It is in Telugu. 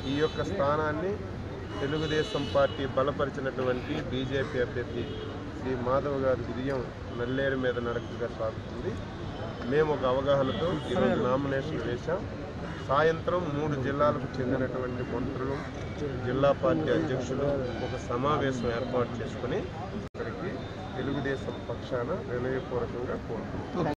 ఈ యొక్క స్థానాన్ని తెలుగుదేశం పార్టీ బలపరిచినటువంటి బీజేపీ అభ్యర్థి శ్రీ మాధవ్ గారి విజయం నల్లేరు మీద నడకగా సాగుతుంది. మేము ఒక అవగాహనతో ఈరోజు నామినేషన్ వేశాం. సాయంత్రం 3 జిల్లాలకు చెందినటువంటి మంత్రులు, జిల్లా పార్టీ అధ్యక్షులు ఒక సమావేశం ఏర్పాటు చేసుకుని ఇక్కడికి తెలుగుదేశం పక్షాన వినయపూర్వకంగా కోరుతున్నాం.